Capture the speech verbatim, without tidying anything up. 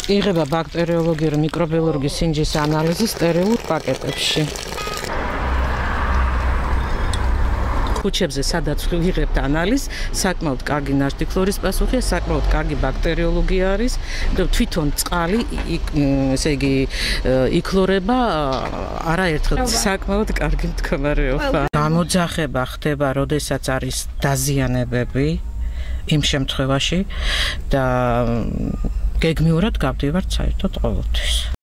იღება ბაქტერიოლოგიური მიკრობიოლოგიის სინჯის ანალიზი სტერილურ პაკეტებში. ხუჩებზე სადაც ვიღებთ ანალიზს, საკმაოდ კარგი ნაჟდიქლორის პასუხია, საკმაოდ კარგი ბაქტერიოლოგია არის. თვითონ წყალი, ესე იგი, იკლორება არაერთხელ საკმაოდ კარგი მდგომარეობა. გამოძახება ხდება, როდესაც არის დაზიანებები იმ შემთხვევაში და გეგმიურად გავდივართ საერთოდ ყოველთვის.